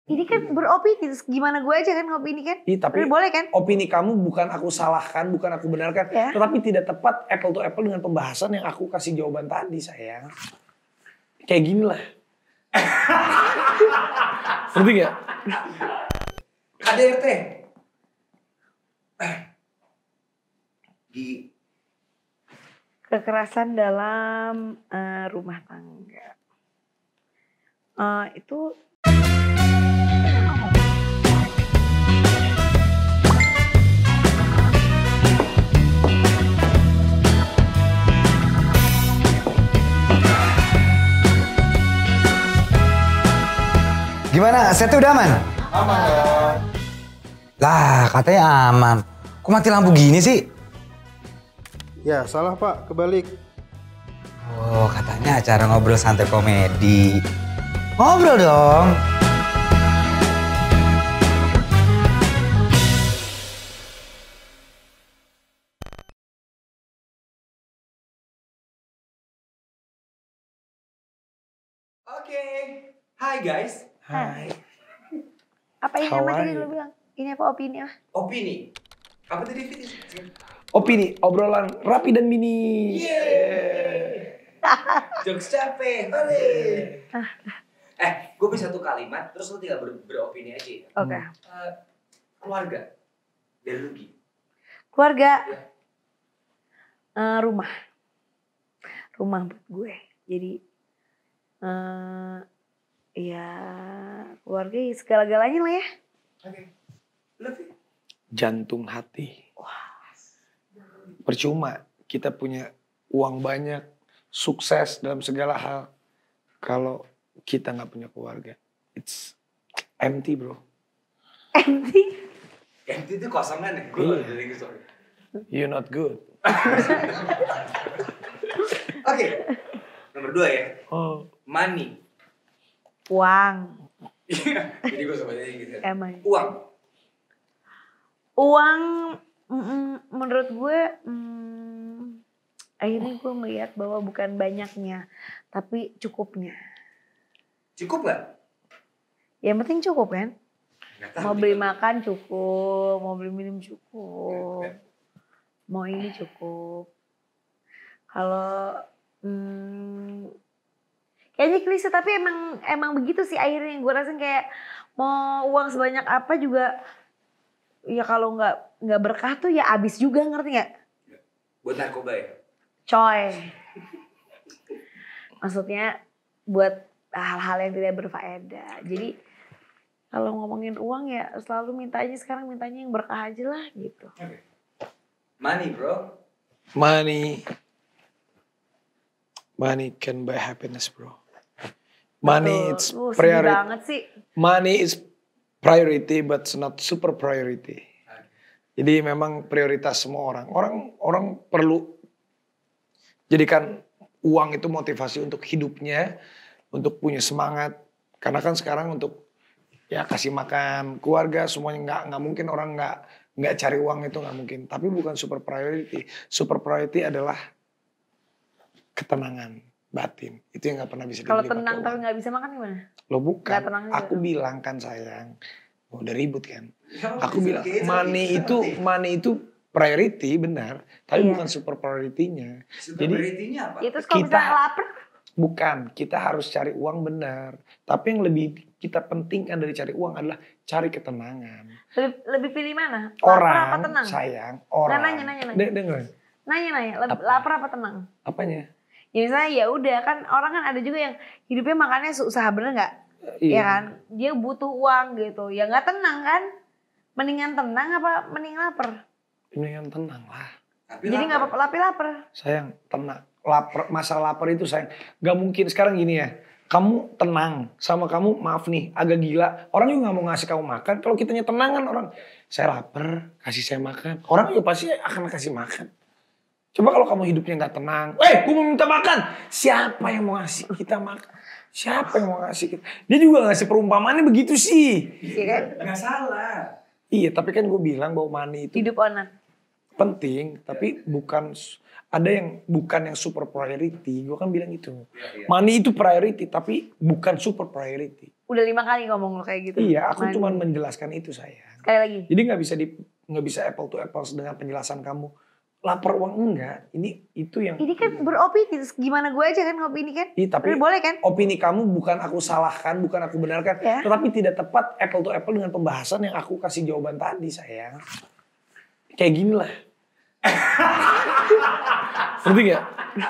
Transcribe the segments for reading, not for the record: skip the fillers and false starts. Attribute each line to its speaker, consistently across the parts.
Speaker 1: Ini kan beropini, gimana gue aja kan ngopini kan?
Speaker 2: Iya, tapi
Speaker 1: boleh kan?
Speaker 2: opini kamu bukan aku salahkan, bukan aku benarkan,
Speaker 1: Ya.
Speaker 2: tetapi tidak tepat apple to apple dengan pembahasan yang aku kasih jawaban tadi, sayang. Kayak gini lah. Ngerti gak?
Speaker 3: KDRT. Gigi.
Speaker 1: Kekerasan dalam rumah tangga. Itu
Speaker 4: Gimana? Setnya udah aman?
Speaker 3: Aman dong.
Speaker 4: Lah, katanya aman. Kok mati lampu gini sih?
Speaker 5: Ya, salah Pak, kebalik.
Speaker 4: Oh, katanya acara ngobrol santai komedi. Ngobrol dong.
Speaker 3: Oke. Hai guys.
Speaker 2: Hai.
Speaker 1: apa ini
Speaker 2: How
Speaker 1: nama
Speaker 2: are
Speaker 1: tadi
Speaker 2: you?
Speaker 1: lu bilang? Ini apa opini ah?
Speaker 3: Opini. Apa tadi Fit?
Speaker 2: Opini, obrolan Rapi dan Mini.
Speaker 3: Jokes capek. Hore. Gue bisa satu kalimat, terus lu tinggal beropini aja ya.
Speaker 1: Oke.
Speaker 3: Keluarga. Dari lu Gi.
Speaker 1: Keluarga.
Speaker 3: Ya.
Speaker 1: Rumah. Rumah buat gue. Jadi ya keluarga ya segala-galanya lah ya.
Speaker 3: Oke. Lu Fit?
Speaker 2: Jantung hati. Percuma kita punya uang banyak, sukses dalam segala hal. Kalau kita nggak punya keluarga, it's empty bro.
Speaker 1: Empty.
Speaker 3: Empty itu kosongan ya? Gue
Speaker 2: Iya.
Speaker 3: dari sorry.
Speaker 2: You're not good.
Speaker 3: Oke. Nomor 2 ya.
Speaker 2: Oh.
Speaker 3: Money.
Speaker 1: Uang.
Speaker 3: Jadi gue sama aja gitu.
Speaker 1: Emang.
Speaker 3: Uang.
Speaker 1: Menurut gue akhirnya gue melihat bahwa bukan banyaknya tapi cukupnya.
Speaker 3: Cukup gak?
Speaker 1: Yang penting cukup kan?
Speaker 3: Nggak tahu
Speaker 1: Mau
Speaker 3: nih.
Speaker 1: beli makan cukup, mau beli minum cukup, mau ini cukup. Kalau kayaknya klise tapi emang begitu sih akhirnya. Gue rasain kayak mau uang sebanyak apa juga ya kalau nggak berkah tuh ya abis juga, ngerti nggak?
Speaker 3: Buat narkoba ya?
Speaker 1: Coy. Maksudnya buat hal-hal yang tidak berfaedah. Jadi kalau ngomongin uang ya selalu sekarang mintanya yang berkah aja lah gitu.
Speaker 3: Money bro.
Speaker 2: Money can buy happiness bro. Money it's
Speaker 1: Sedih
Speaker 2: priority.
Speaker 1: banget sih.
Speaker 2: Money is priority but it's not super priority. Jadi memang prioritas semua orang. Orang perlu jadikan uang itu motivasi untuk hidupnya, untuk punya semangat. Karena kan sekarang untuk ya kasih makan keluarga semuanya nggak mungkin orang nggak cari uang itu nggak mungkin. Tapi bukan super priority. Super priority adalah ketenangan batin. Itu yang nggak pernah bisa dibeli.
Speaker 1: Kalau
Speaker 2: pakai
Speaker 1: tenang
Speaker 2: uang.
Speaker 1: tapi nggak bisa makan gimana?
Speaker 2: Lo bukan,
Speaker 1: Nggak tenang juga.
Speaker 2: aku bilang kan sayang, udah ribut kan.
Speaker 3: Ya,
Speaker 2: Aku bilang
Speaker 3: oke,
Speaker 2: money itu priority benar, tapi
Speaker 1: Iya.
Speaker 2: bukan super priority-nya.
Speaker 3: Super
Speaker 2: Jadi
Speaker 3: priority-nya apa?
Speaker 1: Itu kalau
Speaker 2: Kita-
Speaker 1: misalnya lapar.
Speaker 2: bukan, kita harus cari uang benar. Tapi yang lebih kita pentingkan dari cari uang adalah cari ketenangan.
Speaker 1: Lebih pilih mana? Lapar apa
Speaker 2: Orang,
Speaker 1: tenang?
Speaker 2: sayang, orang.
Speaker 1: nanya.
Speaker 2: Dengar,
Speaker 1: Nanya.
Speaker 2: Apa?
Speaker 1: Lapar apa tenang?
Speaker 2: apanya?
Speaker 1: Ya misalnya ya udah kan orang kan ada juga yang hidupnya makannya usaha, bener nggak?
Speaker 2: Iya.
Speaker 1: Ya kan? Dia butuh uang gitu. Ya nggak tenang kan? Mendingan tenang apa mending lapar?
Speaker 2: Mendingan tenang lah.
Speaker 3: Tapi
Speaker 1: Jadi nggak
Speaker 3: lapar.
Speaker 1: apa-apa lapar.
Speaker 2: Sayang, tenang. Masalah lapar itu sayang. Gak mungkin sekarang gini ya. Kamu tenang sama kamu, maaf nih, agak gila. Orang juga gak mau ngasih kamu makan. Kalau kitanya tenang kan orang, saya lapar, kasih saya makan. Orang juga pasti akan kasih makan. Coba kalau kamu hidupnya gak tenang. Gue mau minta makan. Siapa yang mau ngasih kita makan? Siapa yang mau ngasih kita? Dia juga ngasih perumpamaannya begitu sih.
Speaker 1: Iya kan?
Speaker 3: Nggak salah.
Speaker 2: Iya, tapi kan gue bilang bahwa money itu
Speaker 1: Hidup onan.
Speaker 2: penting, tapi bukan ada yang bukan yang super priority. Gue kan bilang itu.
Speaker 3: Iya.
Speaker 2: Money itu priority, tapi bukan super priority.
Speaker 1: Udah 5 kali ngomong lo kayak gitu.
Speaker 2: Iya, aku
Speaker 1: Mandi.
Speaker 2: cuma menjelaskan itu sayang.
Speaker 1: Sekali lagi.
Speaker 2: Jadi nggak bisa apple to apple dengan penjelasan kamu. Lapar uang enggak. Itu yang.
Speaker 1: Ini kan beropini, gimana gue aja kan ngopini kan?
Speaker 2: Iya, tapi
Speaker 1: Boleh kan?
Speaker 2: opini kamu bukan aku salahkan, bukan aku benarkan,
Speaker 1: Ya.
Speaker 2: tetapi tidak tepat apple to apple dengan pembahasan yang aku kasih jawaban tadi sayang. Kayak gini lah. Ngerti gak?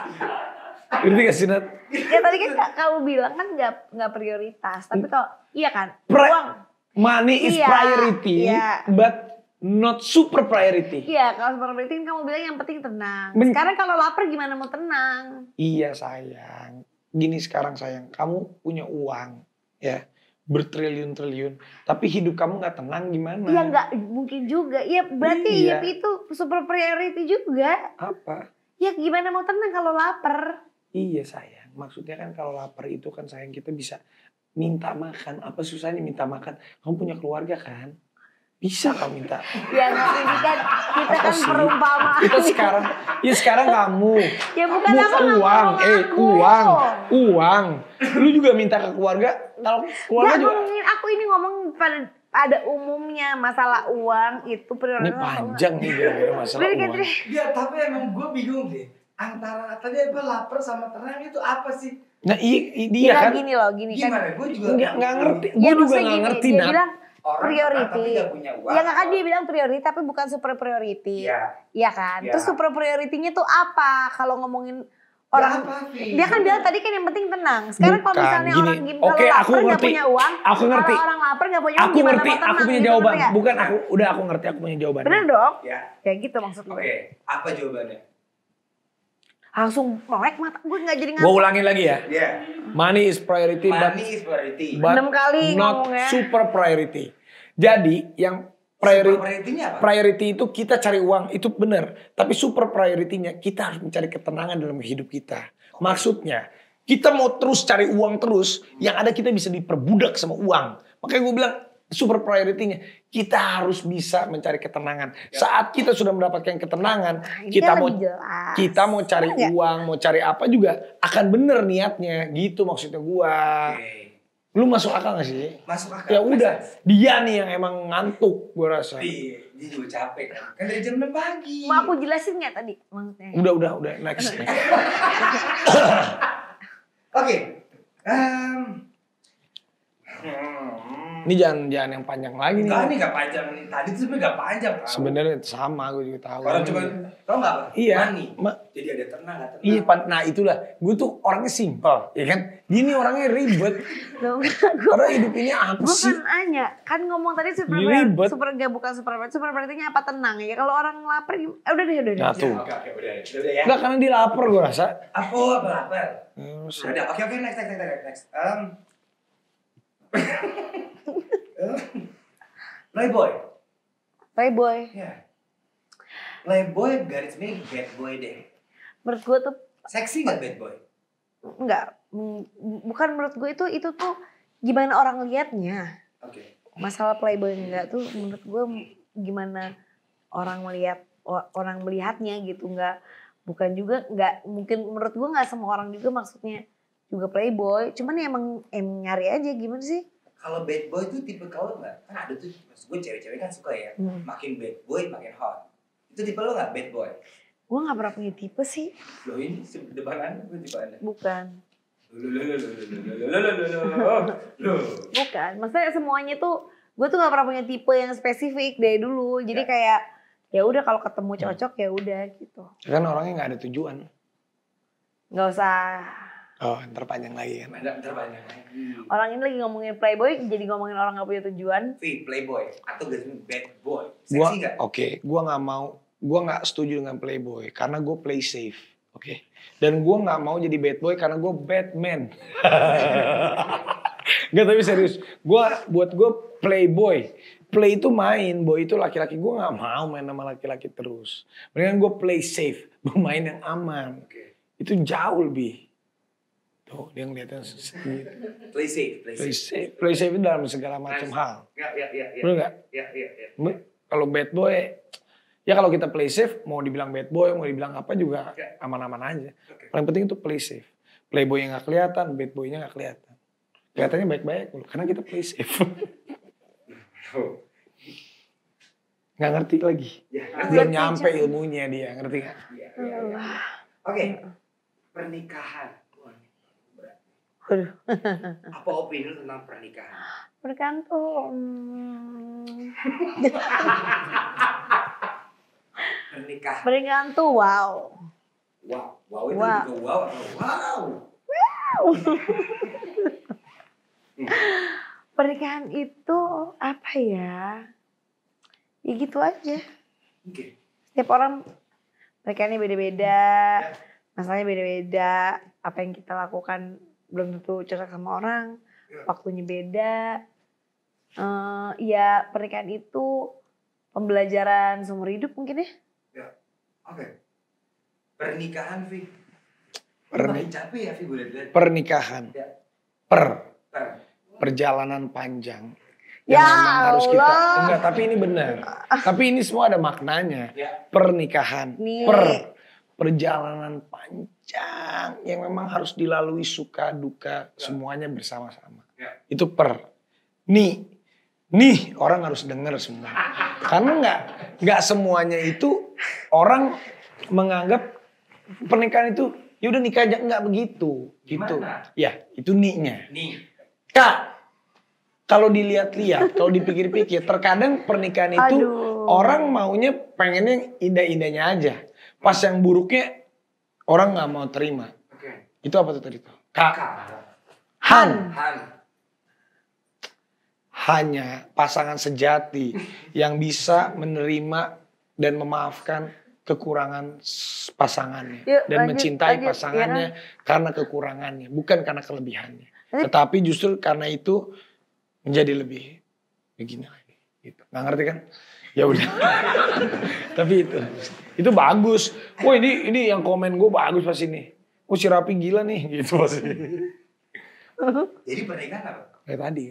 Speaker 2: Ngerti gak sih Nat?
Speaker 1: Ya tadi kan kamu bilang kan nggak prioritas, tapi kalau iya kan?
Speaker 2: Pri-
Speaker 1: Uang.
Speaker 2: Money is
Speaker 1: Iya,
Speaker 2: priority,
Speaker 1: iya.
Speaker 2: but not super priority.
Speaker 1: Iya, kalau seperti itu kamu bilang yang penting tenang.
Speaker 2: Men-
Speaker 1: Sekarang kalau lapar gimana mau tenang?
Speaker 2: Iya sayang. Gini sekarang sayang, kamu punya uang ya bertriliun-triliun, tapi hidup kamu nggak tenang gimana?
Speaker 1: Iya nggak mungkin juga. Iya berarti
Speaker 2: Iya.
Speaker 1: itu super priority juga.
Speaker 2: Apa?
Speaker 1: Ya gimana mau tenang kalau lapar?
Speaker 2: Iya sayang, maksudnya kan kalau lapar itu kan sayang kita bisa minta makan. Apa susahnya minta makan? Kamu punya keluarga kan? Bisa kamu minta.
Speaker 1: Ya nggak ini kan kita
Speaker 2: Apa
Speaker 1: kan
Speaker 2: sih?
Speaker 1: perumpamaan.
Speaker 2: Kita sekarang kamu.
Speaker 1: Ya bukan aku nggak
Speaker 2: uang,
Speaker 1: ngomong aku.
Speaker 2: uang. Lu juga minta ke keluarga. Kalau keluarga
Speaker 1: Nggak
Speaker 2: juga.
Speaker 1: ngomongin aku ini ngomong pada umumnya masalah uang itu
Speaker 2: Ini
Speaker 1: prioritas.
Speaker 2: panjang nih gara-gara masalah
Speaker 1: Udah,
Speaker 2: uang.
Speaker 1: Katri.
Speaker 3: Ya tapi emang gue bingung deh. Antara tadi apa lapar sama tenang itu apa sih?
Speaker 2: Nah
Speaker 1: Iya
Speaker 2: dia kan
Speaker 1: gini loh, gini kan.
Speaker 3: Gimana? Gue juga
Speaker 2: nggak ngerti.
Speaker 1: Ya,
Speaker 2: Gue juga
Speaker 1: maksudnya
Speaker 2: nggak
Speaker 1: gini,
Speaker 2: ngerti
Speaker 1: dia
Speaker 2: Nat.
Speaker 1: bilang
Speaker 3: Orang
Speaker 1: priority.
Speaker 3: tapi gak punya uang.
Speaker 1: Ya nggak kan dia bilang priority tapi bukan super priority.
Speaker 3: Iya.
Speaker 1: Iya kan?
Speaker 3: Ya.
Speaker 1: Terus super priority-nya tuh apa? Kalau ngomongin orang
Speaker 3: apa, Vi?
Speaker 1: dia kan bilang tadi kan yang penting tenang. Sekarang kalau
Speaker 2: Bukan,
Speaker 1: misalnya
Speaker 2: gini.
Speaker 1: orang
Speaker 2: Oke,
Speaker 1: kalau
Speaker 2: aku
Speaker 1: lapar nggak
Speaker 2: ngerti.
Speaker 1: punya uang,
Speaker 2: Aku ngerti.
Speaker 1: kalau orang lapar nggak punya uang
Speaker 2: Aku
Speaker 1: gimana
Speaker 2: ngerti,
Speaker 1: mau tenang?
Speaker 2: aku punya
Speaker 1: Gitu,
Speaker 2: jawaban.
Speaker 1: ngerti nggak?
Speaker 2: Bukan aku ngerti, aku punya jawaban.
Speaker 1: Bener dong?
Speaker 3: Ya.
Speaker 1: Kayak gitu maksud gue.
Speaker 3: Oke. Apa jawabannya?
Speaker 1: Langsung melek mata gue nggak jadi
Speaker 2: Gue
Speaker 1: ngantuk.
Speaker 2: ulangin lagi ya.
Speaker 3: Iya.
Speaker 2: Money is priority,
Speaker 3: Money is priority.
Speaker 2: but
Speaker 1: 6 kali
Speaker 2: not
Speaker 1: ngomongnya.
Speaker 2: super priority. Jadi yang
Speaker 3: Super priority-nya apa?
Speaker 2: priority itu kita cari uang itu benar, tapi super priority-nya kita harus mencari ketenangan dalam hidup kita. Maksudnya kita mau terus cari uang terus, yang ada kita bisa diperbudak sama uang. Makanya gue bilang super priority-nya kita harus bisa mencari ketenangan. Saat kita sudah mendapatkan ketenangan,
Speaker 1: Ini
Speaker 2: kita
Speaker 1: kan
Speaker 2: mau
Speaker 1: lebih jelas.
Speaker 2: kita mau cari
Speaker 1: Bener nggak?
Speaker 2: uang, mau cari apa juga akan bener niatnya. Gitu maksudnya gua.
Speaker 3: Oke.
Speaker 2: Lu masuk akal gak sih?
Speaker 3: Masuk akal.
Speaker 2: Ya udah, dia nih yang emang ngantuk gua rasa.
Speaker 3: Iya, dia juga capek kan. Kan dari jam 6 pagi.
Speaker 1: Mau aku jelasin nggak tadi maksudnya?
Speaker 2: Udah, next.
Speaker 3: Oke.
Speaker 2: Ini jangan yang panjang lagi nih.
Speaker 3: Enggak, ini gak panjang nih. Tadi tuh sebenarnya gak panjang. Tau.
Speaker 2: Sebenarnya sama, gue juga tahu.
Speaker 3: Orang cuma tau gak apa?
Speaker 2: Iya.
Speaker 3: Money. Jadi ada tenang, gak tenang.
Speaker 2: Iya, nah itulah. Gue tuh orangnya simpel, ya kan? Gini orangnya ribet.
Speaker 1: Loh,
Speaker 2: Karena hidup ini apa
Speaker 1: gue
Speaker 2: sih?
Speaker 1: kan nanya, kan ngomong tadi super
Speaker 2: Ribet.
Speaker 1: bukan super berartinya apa tenang ya? Kalau orang lapar, udah deh.
Speaker 2: Nah tuh.
Speaker 3: Oke, udah ya.
Speaker 2: Enggak, karena dia lapar gue rasa.
Speaker 3: Apa lapar? Ada. Oke, next. Playboy.
Speaker 1: Playboy,
Speaker 3: Ya. Playboy garis miring bad boy deh.
Speaker 1: menurut gue tuh
Speaker 3: Seksi gak bad boy?
Speaker 1: enggak, bukan menurut gue itu tuh gimana orang liatnya.
Speaker 3: Oke.
Speaker 1: Masalah playboy enggak tuh menurut gue gimana orang melihatnya gitu, enggak bukan juga enggak mungkin menurut gue enggak semua orang juga maksudnya juga playboy, cuman ya emang nyari aja gimana sih?
Speaker 3: Kalau bad boy tuh tipe kau nggak? Kan ada tuh, maksud gue cewek-cewek kan suka ya. Makin bad boy makin hot. Itu tipe lo nggak bad boy?
Speaker 1: Gue nggak pernah punya tipe sih,
Speaker 3: Lo ini depan anda, gue tipe anda.
Speaker 1: bukan.
Speaker 3: Lo.
Speaker 1: Bukan, maksudnya semuanya tuh gue tuh nggak pernah punya tipe yang spesifik dari dulu. Jadi kayak ya udah kalau ketemu cocok ya udah gitu.
Speaker 2: Kan orangnya nggak ada tujuan.
Speaker 1: Nggak usah.
Speaker 2: Oh, ntar panjang lagi kan.
Speaker 3: Ada terbanyak lagi.
Speaker 1: Orang ini lagi ngomongin playboy, jadi ngomongin orang nggak punya tujuan.
Speaker 3: V, playboy atau bad boy.
Speaker 2: Gua
Speaker 3: Seksi nggak?
Speaker 2: gua nggak mau, gua nggak setuju dengan playboy karena gue play safe, oke. Dan gua nggak mau jadi bad boy karena gue Batman. Gak, tapi serius, buat gue playboy. Play itu main, boy itu laki-laki. Gue nggak mau main sama laki-laki terus. Mendingan gue play safe, gue main yang aman.
Speaker 3: Oke.
Speaker 2: Itu jauh lebih. Tuh dia ngeliatnya
Speaker 3: Play safe.
Speaker 2: play safe itu dalam segala macam hal.
Speaker 3: Ya.
Speaker 2: Bener nggak?
Speaker 3: Ya.
Speaker 2: Kalau bad boy, ya kalau kita play safe, mau dibilang bad boy, mau dibilang apa juga aman-aman aja.
Speaker 3: Oke.
Speaker 2: Paling penting itu play safe. Playboy yang nggak kelihatan, bad boy-nya nggak kelihatan. Kelihatannya baik-baik loh, karena kita play safe. Nggak ngerti lagi. Belum nyampe ilmunya dia, ngerti nggak?
Speaker 3: Oke, pernikahan.
Speaker 1: Aduh.
Speaker 3: Apa opini lu tentang pernikahan?
Speaker 1: Pernikahan tuh
Speaker 3: Pernikahan.
Speaker 1: pernikahan tuh wow.
Speaker 3: Wow itu
Speaker 1: Wow.
Speaker 3: juga wow atau wow?
Speaker 1: Pernikahan itu apa ya? Ya gitu aja.
Speaker 3: Oke.
Speaker 1: Setiap orang pernikahannya beda-beda, masalahnya beda-beda. Apa yang kita lakukan belum tentu cocok sama orang, waktunya beda. Ya pernikahan itu pembelajaran seumur hidup mungkin ya.
Speaker 3: Oke. Pernikahan, Vi. Capek ya, Vi, gue lihat.
Speaker 2: Pernikahan.
Speaker 3: Ya.
Speaker 2: Perjalanan panjang.
Speaker 1: Ya
Speaker 2: Yang memang harus kita.
Speaker 1: Allah.
Speaker 2: Enggak, tapi ini benar. Tapi ini semua ada maknanya.
Speaker 3: Ya.
Speaker 2: Pernikahan.
Speaker 1: Nih.
Speaker 2: Perjalanan panjang yang memang harus dilalui suka duka semuanya bersama-sama.
Speaker 3: Ya.
Speaker 2: Itu nih orang harus dengar semua. Karena nggak semuanya itu orang menganggap pernikahan itu ya udah nikah aja, nggak begitu. Gitu.
Speaker 3: Gimana?
Speaker 2: Ya, itu nih-nya.
Speaker 3: Nih.
Speaker 2: Kak, kalau dilihat-lihat, kalau dipikir-pikir, terkadang pernikahan itu orang maunya pengennya indah-indahnya aja. Pas yang buruknya orang nggak mau terima.
Speaker 3: Oke.
Speaker 2: Itu apa tuh tadi tuh? Kak.
Speaker 3: Han.
Speaker 2: Hanya pasangan sejati yang bisa menerima dan memaafkan kekurangan pasangannya.
Speaker 1: Yuk,
Speaker 2: Dan
Speaker 1: lanjut,
Speaker 2: mencintai
Speaker 1: lanjut,
Speaker 2: pasangannya
Speaker 1: ya kan?
Speaker 2: karena kekurangannya, bukan karena kelebihannya. Tetapi justru karena itu menjadi lebih begini lagi. Gitu. Nggak ngerti kan? Ya udah. Tapi itu bagus. Wah ini yang komen gue bagus pas ini. Oh si Rapi gila nih gitu pasti.
Speaker 3: Jadi pernikahan apa?
Speaker 2: Kayak tadi.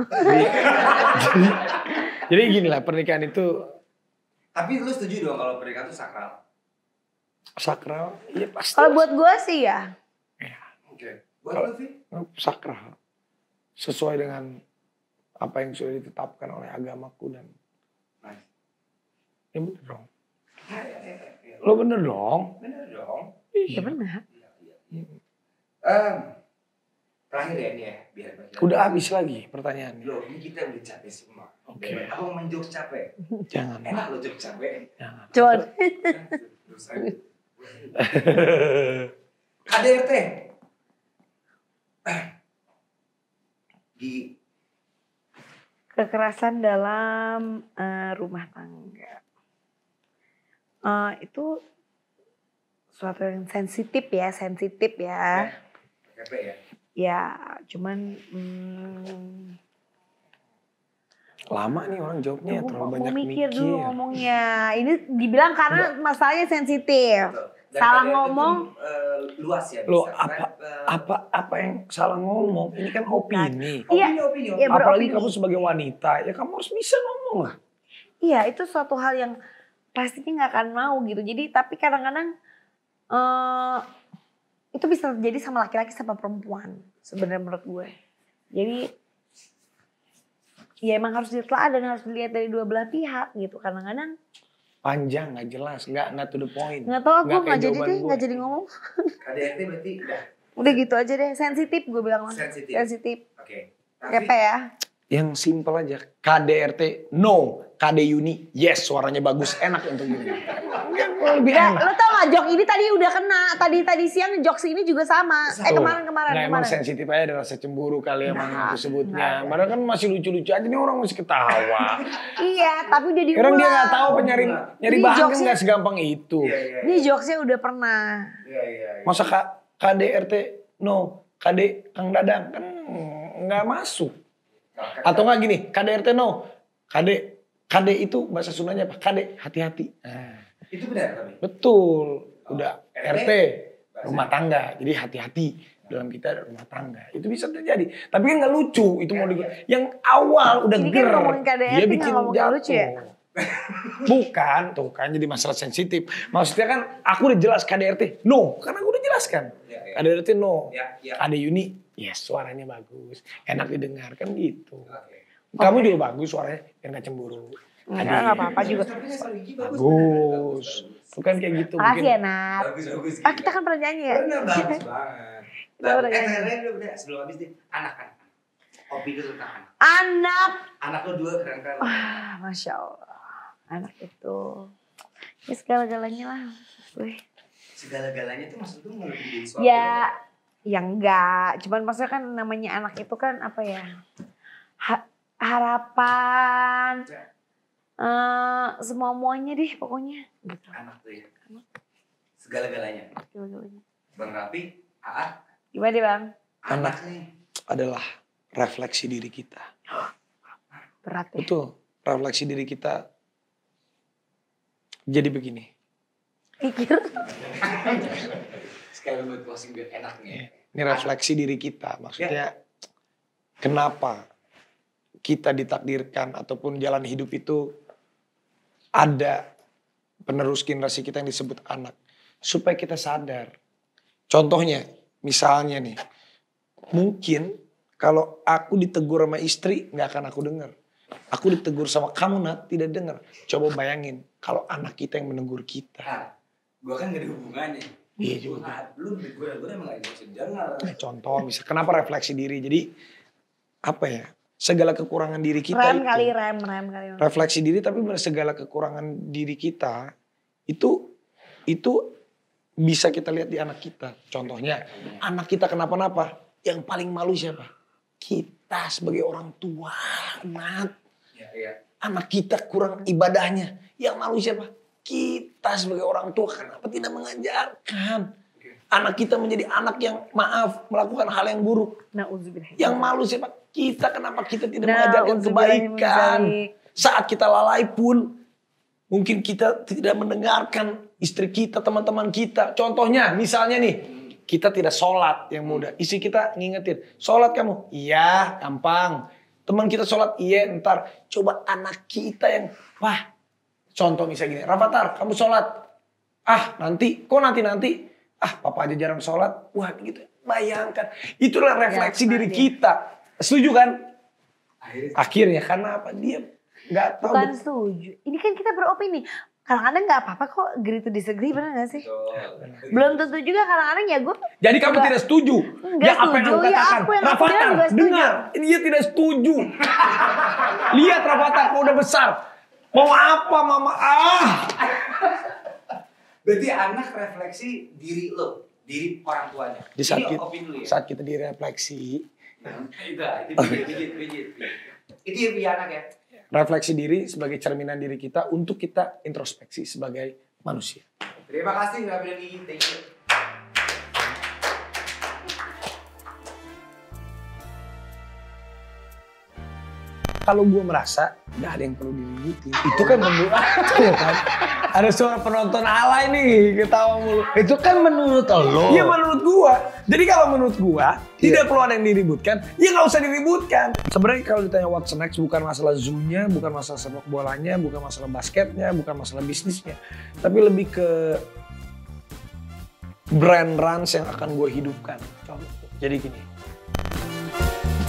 Speaker 2: Jadi gini lah pernikahan itu.
Speaker 3: Tapi lu setuju dong kalau pernikahan itu sakral?
Speaker 2: Sakral, iya pasti.
Speaker 1: Kalau buat gue sih ya.
Speaker 3: Oke. Buat lu, Vi?
Speaker 2: Sakral. Sesuai dengan apa yang sudah ditetapkan oleh agamaku dan.
Speaker 3: Nice.
Speaker 2: Ya bener dong. Lo bener dong.
Speaker 3: Bener dong.
Speaker 1: Ya benar.
Speaker 3: Terakhir ya ini ya. Biar
Speaker 2: Udah habis lagi pertanyaannya.
Speaker 3: Loh, ini kita udah capek semua.
Speaker 2: Oke.
Speaker 3: Abang menjok capek.
Speaker 2: Jangan.
Speaker 3: Enak lo jok capek.
Speaker 2: Jangan.
Speaker 1: Coba.
Speaker 3: Terus aja. KDRT. Di
Speaker 1: Kekerasan dalam rumah tangga. Itu suatu yang sensitif ya.
Speaker 3: KP ya.
Speaker 1: Ya, cuman
Speaker 2: Lama nih orang jawabnya
Speaker 1: Gue
Speaker 2: terlalu
Speaker 1: mau
Speaker 2: banyak
Speaker 1: mikir
Speaker 2: mikir.
Speaker 1: dulu ngomongnya. Ini dibilang karena masalahnya sensitif.
Speaker 3: Dan
Speaker 1: Salah
Speaker 3: KDRT
Speaker 1: ngomong.
Speaker 3: itu, luas ya.
Speaker 2: Loh
Speaker 3: bisa.
Speaker 2: apa yang salah ngomong? Ini kan opini.
Speaker 3: Opini.
Speaker 1: Iya,
Speaker 2: Apalagi
Speaker 1: beropini.
Speaker 2: kamu sebagai wanita, ya kamu harus bisa ngomong lah.
Speaker 1: Iya, itu suatu hal yang pastinya nggak akan mau gitu. Jadi tapi kadang-kadang itu bisa terjadi sama laki-laki sama perempuan sebenarnya menurut gue. Jadi ya emang harus ditelaah dan harus dilihat dari dua belah pihak gitu. Kadang-kadang
Speaker 2: Panjang, nggak jelas, nggak to the point.
Speaker 1: nggak tahu aku
Speaker 2: kayak
Speaker 1: nggak jadi
Speaker 2: jawaban
Speaker 1: deh,
Speaker 2: gue.
Speaker 1: nggak jadi ngomong.
Speaker 3: KDRT berarti
Speaker 1: Udah gitu aja deh, sensitif gue bilang mah.
Speaker 3: Sensitif.
Speaker 1: Sensitif.
Speaker 3: Oke.
Speaker 1: Kepe ya.
Speaker 2: Yang simple aja. KDRT, no. KD Uni, yes. Suaranya bagus, enak untuk gini. Lebih
Speaker 1: Ya,
Speaker 2: enak.
Speaker 1: lo tau gak jok ini tadi udah kena. Tadi siang jokes ini juga sama. Kemarin.
Speaker 2: Nggak, emang sensitif aja ada rasa cemburu kali emang aku sebutnya. Padahal kan masih lucu-lucu aja nih orang masih ketawa.
Speaker 1: Iya, tapi udah diulang.
Speaker 2: Orang dia nggak tahu apa nyari
Speaker 1: Ini
Speaker 2: bahan kan
Speaker 1: jokesnya-
Speaker 2: nggak segampang itu.
Speaker 1: Ini jokesnya udah pernah.
Speaker 3: Iya.
Speaker 2: Masa KDRT, no. KD Kang Dadang kan nggak masuk. Atau nggak gini, KDRT no. KD itu bahasa Sundanya apa? KD, hati-hati. Nah,
Speaker 3: Itu benar tapi.
Speaker 2: betul. Udah
Speaker 3: RT,
Speaker 2: RT, rumah tangga. Jadi hati-hati. Dalam kita ada rumah tangga. Itu bisa terjadi. Tapi kan nggak lucu. Itu mau yang awal udah
Speaker 1: Ini kan
Speaker 2: ger.
Speaker 1: ngomongin KDRT,
Speaker 2: Dia
Speaker 1: nggak
Speaker 2: bikin
Speaker 1: ngomongin
Speaker 2: jatuh.
Speaker 1: lucu ya?
Speaker 2: Bukan, tuh kan jadi masalah sensitif. Maksudnya kan aku udah jelas KDRT, no. Karena aku udah jelaskan.
Speaker 3: Iya.
Speaker 2: KDRT no.
Speaker 3: Iya.
Speaker 2: KD Uni, Yes, suaranya bagus, enak didengar kan gitu.
Speaker 3: Oke.
Speaker 2: Kamu juga bagus suaranya, biar gak cemburu.
Speaker 1: Enggak apa-apa juga.
Speaker 2: Bagus. Bukan kayak gitu.
Speaker 1: Makasih ya Nat.
Speaker 3: Bagus.
Speaker 1: Ah kita kan pernah nyanyi ya?
Speaker 3: Bener, bagus banget.
Speaker 1: Kita pernah nyanyi.
Speaker 3: Terakhir udah sebelum habis nih, anak-anak. Opini lu tentang anak.
Speaker 1: Anak.
Speaker 3: Anak lu 2 keren-keren.
Speaker 1: Wah, Masya Allah. Anak itu. Ya segala-galanya lah. Wih.
Speaker 3: Segala-galanya tuh maksud lu ngelebihin suatu.
Speaker 1: Ya, enggak. Cuman maksudnya kan namanya anak itu kan apa ya? Harapan. Semua-muanya deh pokoknya. Gitu.
Speaker 3: Anak tuh ya. Segala-galanya.
Speaker 1: Segala-galanya.
Speaker 3: Bang Rapi, Aat.
Speaker 1: Gimana deh Bang?
Speaker 2: Anak
Speaker 3: nih.
Speaker 2: adalah refleksi diri kita.
Speaker 1: Berat ya?
Speaker 2: Betul, refleksi diri kita. Jadi begini.
Speaker 1: Pikir.
Speaker 3: Sekali buat closing biar enaknya.
Speaker 2: Ini refleksi diri kita. Maksudnya kenapa kita ditakdirkan ataupun jalan hidup itu ada penerus generasi kita yang disebut anak. Supaya kita sadar. Contohnya, misalnya nih. Mungkin kalau aku ditegur sama istri, gak akan aku dengar. Aku ditegur sama kamu Nat, tidak dengar. Coba bayangin, kalau anak kita yang menegur kita.
Speaker 3: Nah, gue kan gak ada hubungannya.
Speaker 2: Iya juga.
Speaker 3: Lu gue emang gak bisa denger.
Speaker 2: Contoh, misal kenapa refleksi diri? Jadi, apa ya, segala kekurangan diri kita
Speaker 1: Rem
Speaker 2: itu.
Speaker 1: kali, rem kali.
Speaker 2: Refleksi diri tapi segala kekurangan diri kita itu bisa kita lihat di anak kita. Contohnya anak kita kenapa-napa, yang paling malu siapa? Kita sebagai orang tua, Nat.
Speaker 3: Iya.
Speaker 2: Anak kita kurang ibadahnya, yang malu siapa? Kita sebagai orang tua, kenapa tidak mengajarkan? Anak kita menjadi anak yang maaf, melakukan hal yang buruk.
Speaker 1: Na'udzubillah.
Speaker 2: Yang malu siapa? Kita, kenapa kita tidak mengajarkan kebaikan? Saat kita lalai pun, mungkin kita tidak mendengarkan istri kita, teman-teman kita. Contohnya, misalnya nih, kita tidak sholat yang muda. Istri kita ngingetin, sholat kamu? Iya, gampang. Teman kita sholat? Iya, ntar. Coba anak kita yang, wah, contoh misalnya gini, Rafathar, kamu sholat? Ah, nanti. Kok nanti? Ah, papa aja jarang sholat. Wah, gitu. Bayangkan. Itulah refleksi diri kita. Setuju kan? Akhirnya karena apa? Dia nggak tahu.
Speaker 1: Bukan setuju. Ini kan kita beropini. Kadang-kadang nggak apa-apa kok agree to disagree, benar nggak sih? Belum tentu juga kadang-kadang ya gue.
Speaker 2: Jadi kamu tidak setuju?
Speaker 1: Nggak
Speaker 2: Apa yang
Speaker 1: setuju.
Speaker 2: aku
Speaker 1: Ya
Speaker 2: katakan?
Speaker 1: aku yang
Speaker 2: Rafathar,
Speaker 1: nggak setuju.
Speaker 2: dengar. Dia tidak setuju. Lihat Rafathar, kau udah besar. Mau apa mama?
Speaker 3: Berarti anak refleksi diri lo, diri orang tuanya.
Speaker 2: Di saat
Speaker 3: Ini
Speaker 2: kita,
Speaker 3: opini lu ya?
Speaker 2: saat kita direfleksi,
Speaker 3: Itu yang punya anak ya?
Speaker 2: refleksi diri sebagai cerminan diri kita untuk kita introspeksi sebagai manusia.
Speaker 3: Terima kasih Rapi dan Gigi, thank you.
Speaker 2: Kalau gue merasa nggak ada yang perlu diributin, itu kan menurut aku kan. Ada suara penonton alay nih ketawa mulu.
Speaker 4: Itu kan menurut lo.
Speaker 2: Iya menurut gua. Jadi kalau menurut gua tidak perlu ada yang diributkan, ya nggak usah diributkan. Sebenarnya kalau ditanya what's next bukan masalah zoo-nya, bukan masalah sepak bolanya, bukan masalah basketnya, bukan masalah bisnisnya, tapi lebih ke brand runs yang akan gue hidupkan. Jadi gini,